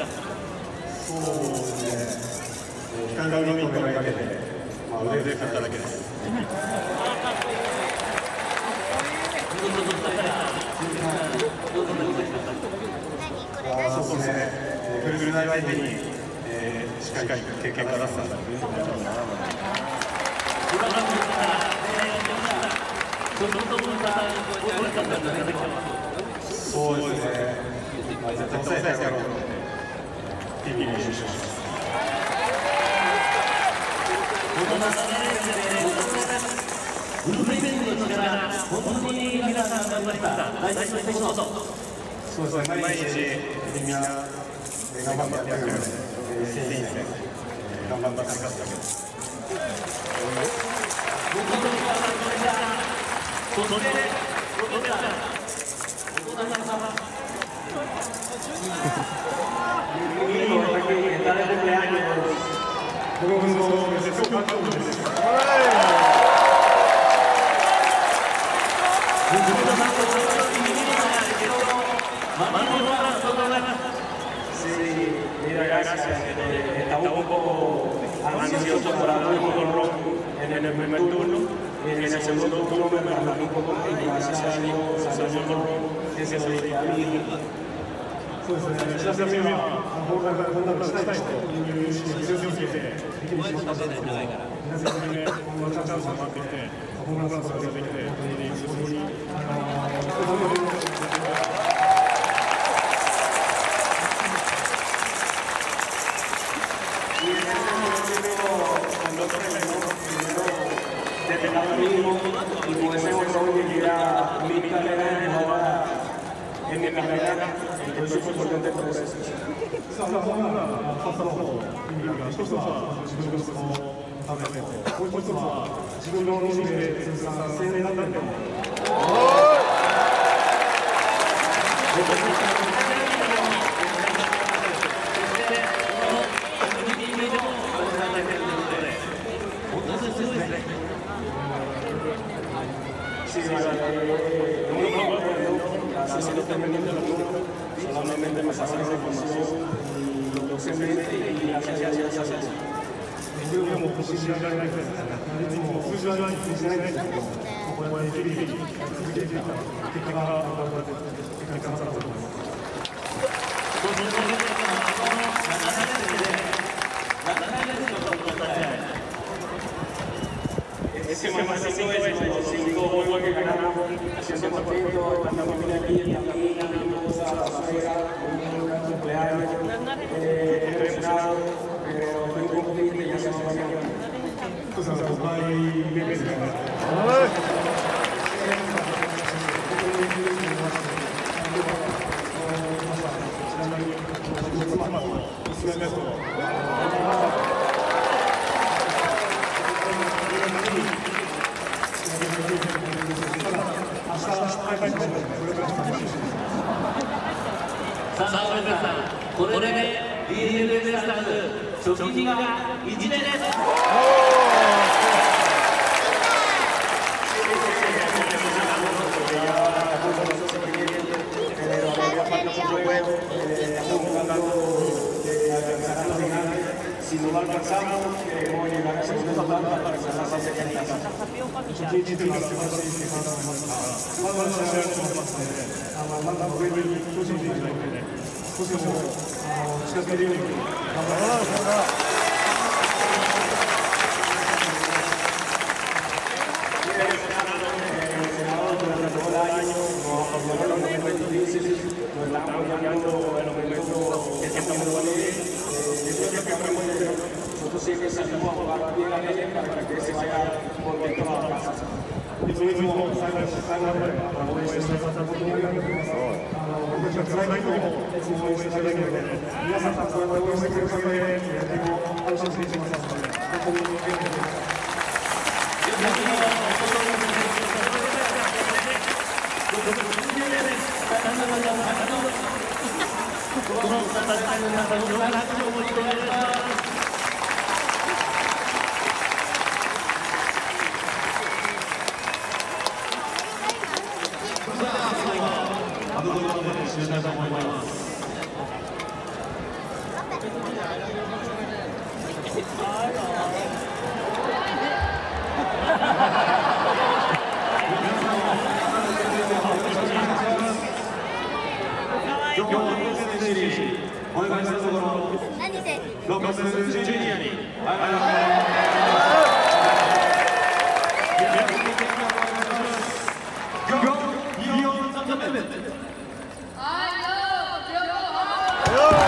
ですね。期間が見込めかけて、腕振っただけです。そうですね。ぐるぐるな相手に、しっかり経験が出せたんだというふうに思います。そうですね。絶対抑えたいやろうと思って、日々練習します。グループイベントの力、本当に皆さん頑張りました。大体の一言。そうですね。毎日みんな頑張ってやってくれるので、全員で頑張って勝つだけです。Estaba un poco ansioso por darle un poco rojo en el primer turno y en el segundo turno me relajé un poco y gracias a Dios salió un rojo que se lo dije a mi hija. そうですね。白洲君はこんなのしたいという意識が強すぎてできる仕事だったんですけど、皆さんにね、こんなチャンスを待っていて、パフォーマンスができて、本当にすごいy con ese motor llegué a mi carrera ahora en mi carrera estoy súper contento por eso. solamente me sacan esa información lo sé y gracias a Dios hace eso. 自分でも欲しいられないですから、いつも数字は気にしないんですけど、ここまで日々続けていった結果がこうやって結果につながったと思います。Ese más 5 es los 5 juegos que ganamos, haciendo partidos, cuando vine aquí en la mina, mi esposa, la suegra, un gran cumpleaños, estoy emocionado, pero estoy un poco triste, ya se va mañana. これで DNA ベイスターズ初期が1年です。 Si no lo alcanzamos, queremos llegar a segunda ronda para alcanzar la fase de nosotros siempre salimos a jugar bien a ella para que se vaya contento a la casa. いつも最後まで応援してくださったこともありがとうございます。僕たちが辛い時もいつも応援していただけるので、皆さんがそうやって応援してくれるおかげで野球も安心していますので、本当にありがとうございます。この戦いの中には拍手を持ち込まれます。締めたいと思います。 日はメッセージにお願いしたところ、ロペス・ジュニアにGo, Yo,